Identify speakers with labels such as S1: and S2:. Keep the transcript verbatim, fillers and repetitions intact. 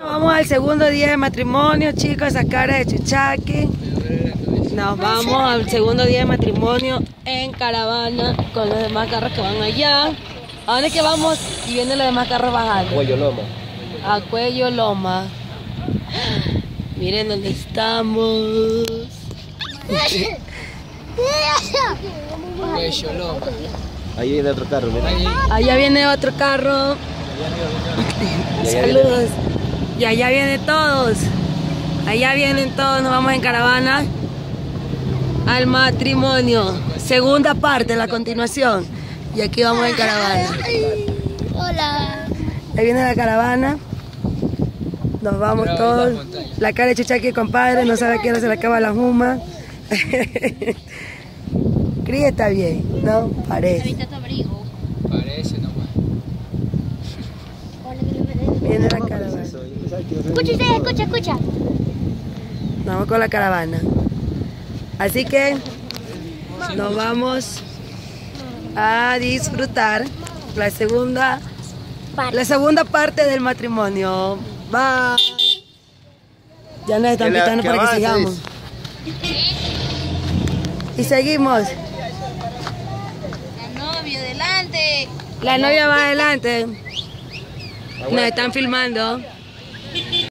S1: Vamos al segundo día de matrimonio, chicos, esa cara de Chuchaqui. Nos vamos al segundo día de matrimonio en caravana con los demás carros que van allá. ¿A dónde es que vamos? Y vienen los demás carros bajando.
S2: Cuello Loma.
S1: A Cuello Loma. Miren dónde estamos.
S2: Cuello Loma. Ahí viene otro carro, mira.
S1: Allá viene otro carro. Saludos. Y allá vienen todos. Allá vienen todos. Nos vamos en caravana al matrimonio. Segunda parte, la continuación. Y aquí vamos en caravana.
S3: Hola.
S1: Ahí viene la caravana. Nos vamos todos. La cara de Chuchaqui, compadre, no sabe a qué hora se le acaba la juma. Cris está bien, ¿no? Parece.
S2: Parece nomás.
S1: Viene la caravana.
S3: Escucha, escucha, escucha.
S1: Vamos con la caravana. Así que nos vamos a disfrutar la segunda, la segunda parte del matrimonio. Bye. Ya nos están pitando para que sigamos. Y seguimos.
S3: La novia, adelante.
S1: La novia va adelante. Nos están filmando.